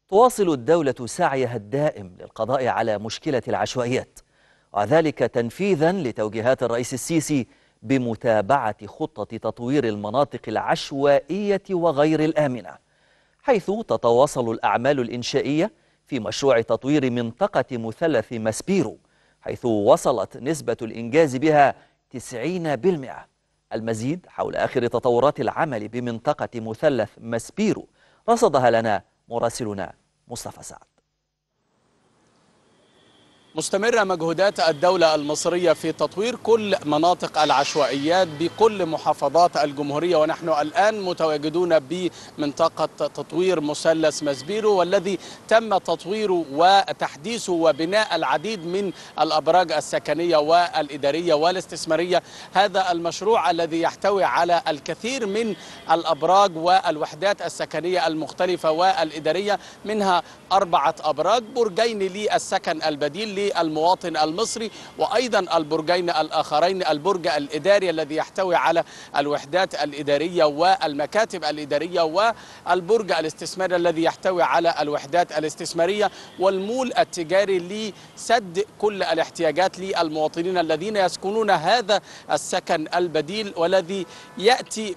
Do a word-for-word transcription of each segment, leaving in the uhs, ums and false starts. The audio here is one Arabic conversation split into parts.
تواصل الدولة سعيها الدائم للقضاء على مشكلة العشوائيات، وذلك تنفيذا لتوجيهات الرئيس السيسي بمتابعة خطة تطوير المناطق العشوائية وغير الآمنة، حيث تتواصل الأعمال الإنشائية في مشروع تطوير منطقة مثلث ماسبيرو، حيث وصلت نسبة الإنجاز بها تسعين بالمئة. المزيد حول آخر تطورات العمل بمنطقة مثلث ماسبيرو رصدها لنا مراسلنا مصطفى سعد. مستمرة مجهودات الدولة المصرية في تطوير كل مناطق العشوائيات بكل محافظات الجمهورية، ونحن الآن متواجدون بمنطقة تطوير مثلث ماسبيرو، والذي تم تطويره وتحديثه وبناء العديد من الأبراج السكنية والإدارية والاستثمارية. هذا المشروع الذي يحتوي على الكثير من الأبراج والوحدات السكنية المختلفة والإدارية، منها أربعة أبراج، برجين للسكن البديل المواطن المصري، وأيضا البرجين الآخرين، البرج الإداري الذي يحتوي على الوحدات الإدارية والمكاتب الإدارية، والبرج الاستثماري الذي يحتوي على الوحدات الاستثمارية، والمول التجاري لسد كل الاحتياجات للمواطنين الذين يسكنون هذا السكن البديل، والذي يأتي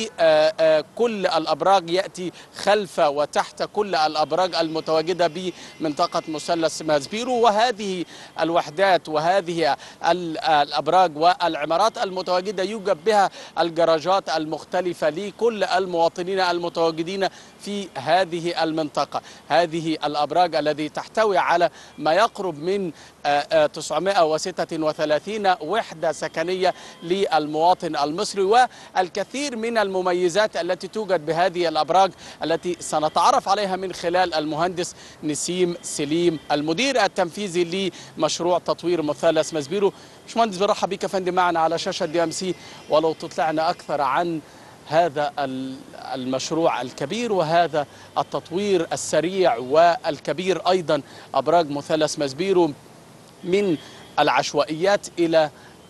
بكل الأبراج، يأتي خلف وتحت كل الأبراج المتواجدة بمنطقة مثلث ماسبيرو. وهذه الوحدات وهذه الأبراج والعمارات المتواجدة يوجد بها الجراجات المختلفة لكل المواطنين المتواجدين في هذه المنطقة. هذه الأبراج التي تحتوي على ما يقرب من تسعمائة وستة وثلاثين وحدة سكنية للمواطن المصري، والكثير من المميزات التي توجد بهذه الأبراج التي سنتعرف عليها من خلال المهندس نسيم سليم المدير التنفيذي لمشروع تطوير مثلث ماسبيرو. باشمهندس برحب بك يا فندم معنا على شاشة دي ام سي، ولو تطلعنا أكثر عن هذا المشروع الكبير وهذا التطوير السريع والكبير أيضا، أبراج مثلث ماسبيرو من العشوائيات إلى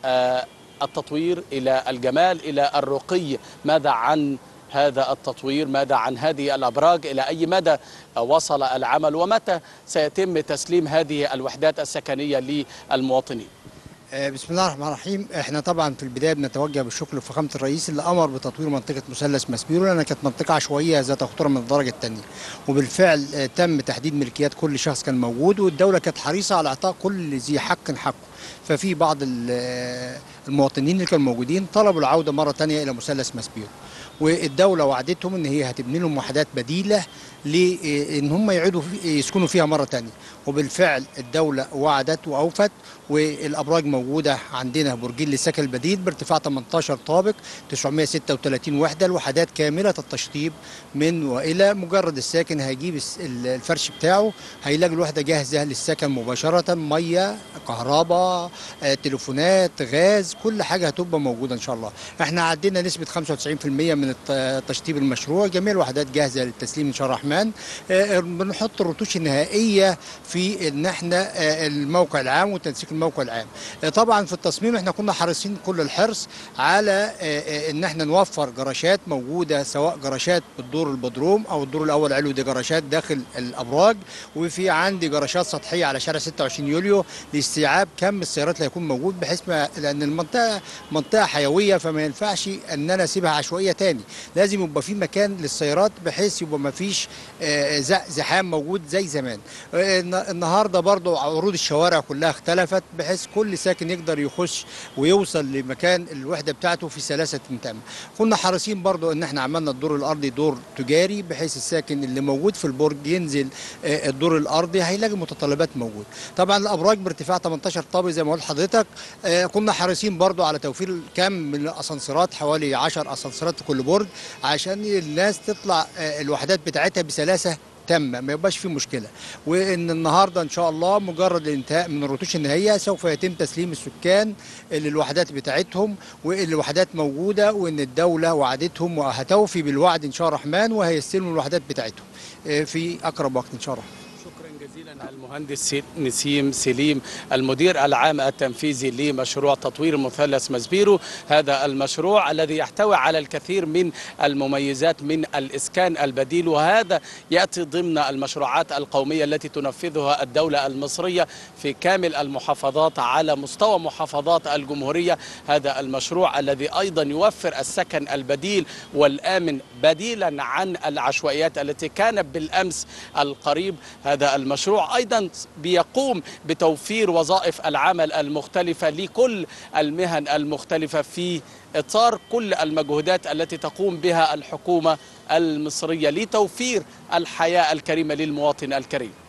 التطوير إلى الجمال إلى الرقي. ماذا عن هذا التطوير؟ ماذا عن هذه الأبراج؟ إلى أي مدى وصل العمل؟ ومتى سيتم تسليم هذه الوحدات السكنية للمواطنين؟ بسم الله الرحمن الرحيم. احنا طبعا في البدايه بنتوجه بالشكر لفخامه الرئيس اللي امر بتطوير منطقه مثلث ماسبيرو، لانها كانت منطقه عشوائيه ذات خطوره من الدرجه الثانيه، وبالفعل تم تحديد ملكيات كل شخص كان موجود، والدوله كانت حريصه على اعطاء كل ذي حق حقه. ففي بعض المواطنين اللي كانوا موجودين طلبوا العوده مره ثانيه الى مثلث ماسبيرو، والدوله وعدتهم ان هي هتبني لهم وحدات بديله لان هم يعيدوا يسكنوا فيها مره ثانيه، وبالفعل الدوله وعدت واوفت، والابراج موجوده عندنا برجين للسكن البديل بارتفاع ثمانية عشر طابق، تسعمائة وستة وثلاثين وحده، الوحدات كامله التشطيب من والى، مجرد الساكن هيجيب الفرش بتاعه هيلاقي الوحده جاهزه للسكن مباشره، ميه، كهرباء، تليفونات، غاز، كل حاجه هتبقى موجوده ان شاء الله. احنا عدينا نسبه خمسة وتسعين بالمئة من تشطيب المشروع، جميع الوحدات جاهزه للتسليم ان شاء الله الرحمن. بنحط الرتوش النهائيه في ان احنا الموقع العام وتنسيق الموقع العام. طبعا في التصميم احنا كنا حريصين كل الحرص على ان احنا نوفر جراشات موجوده، سواء جراشات بالدور البدروم او الدور الاول علوي، دي جراشات داخل الابراج، وفي عندي جراشات سطحيه على شارع ستة وعشرين يوليو لاستيعاب كم السيارات اللي هيكون موجود، بحيث ما لان المنطقه منطقه حيويه، فما ينفعش ان انا اسيبها عشوائيه تاني، لازم يبقى في مكان للسيارات بحيث يبقى ما فيش زحام موجود زي زمان. النهارده برضو عروض الشوارع كلها اختلفت، بحيث كل ساكن يقدر يخش ويوصل لمكان الوحده بتاعته في سلاسه تامه. كنا حريصين برضو ان احنا عملنا الدور الارضي دور تجاري، بحيث الساكن اللي موجود في البرج ينزل الدور الارضي هيلاقي متطلبات موجود. طبعا الابراج بارتفاع ثمانية عشر طابق زي ما قلت لحضرتك. كنا حريصين برضو على توفير كم من الاسانسيرات، حوالي عشر اسانسيرات في كل برج، عشان الناس تطلع الوحدات بتاعتها بسلاسه تامه، ما يبقاش في مشكله. وان النهارده ان شاء الله مجرد الانتهاء من الرتوش النهائيه سوف يتم تسليم السكان للوحدات بتاعتهم، والوحدات موجوده، وان الدوله وعدتهم وهتوفي بالوعد ان شاء الله الرحمن، وهيستلموا الوحدات بتاعتهم في اقرب وقت ان شاء الله. شكرا جزيلا المهندس نسيم سليم المدير العام التنفيذي لمشروع تطوير مثلث ماسبيرو. هذا المشروع الذي يحتوي على الكثير من المميزات من الإسكان البديل، وهذا يأتي ضمن المشروعات القومية التي تنفذها الدولة المصرية في كامل المحافظات على مستوى محافظات الجمهورية. هذا المشروع الذي أيضا يوفر السكن البديل والآمن بديلا عن العشوائيات التي كانت بالأمس القريب. هذا المشروع أيضا بيقوم بتوفير وظائف العمل المختلفة لكل المهن المختلفة في إطار كل المجهودات التي تقوم بها الحكومة المصرية لتوفير الحياة الكريمة للمواطن الكريم.